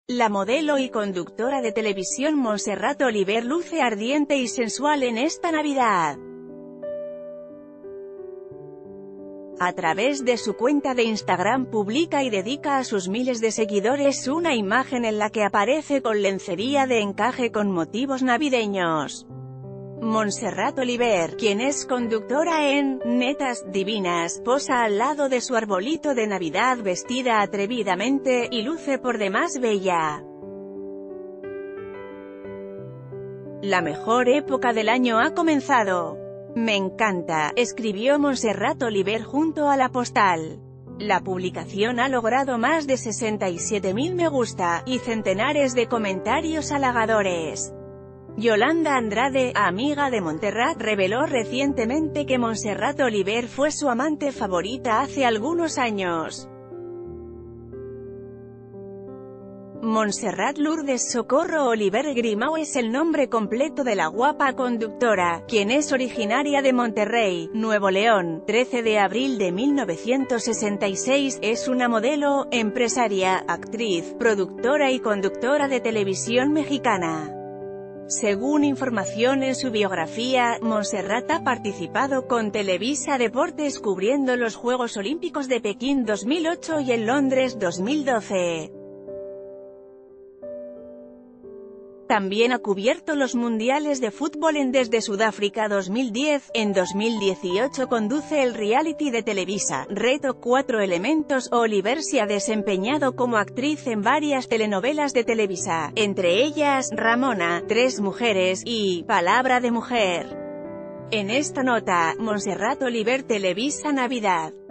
La modelo y conductora de televisión Montserrat Oliver luce ardiente y sensual en esta Navidad. A través de su cuenta de Instagram publica y dedica a sus miles de seguidores una imagen en la que aparece con lencería de encaje con motivos navideños. Montserrat Oliver, quien es conductora en Netas Divinas, posa al lado de su arbolito de Navidad vestida atrevidamente, y luce por demás bella. La mejor época del año ha comenzado. Me encanta, escribió Montserrat Oliver junto a la postal. La publicación ha logrado más de 67.000 me gusta, y centenares de comentarios halagadores. Yolanda Andrade, amiga de Montserrat, reveló recientemente que Montserrat Oliver fue su amante favorita hace algunos años. Montserrat Lourdes Socorro Oliver Grimau es el nombre completo de la guapa conductora, quien es originaria de Monterrey, Nuevo León. 13 de abril de 1966, es una modelo, empresaria, actriz, productora y conductora de televisión mexicana. Según información en su biografía, Montserrat ha participado con Televisa Deportes cubriendo los Juegos Olímpicos de Pekín 2008 y en Londres 2012. También ha cubierto los mundiales de fútbol desde Sudáfrica 2010, en 2018 conduce el reality de Televisa, Reto 4 Elementos. Oliver se ha desempeñado como actriz en varias telenovelas de Televisa, entre ellas, Ramona, Tres Mujeres, y Palabra de Mujer. En esta nota, Montserrat Oliver Televisa Navidad.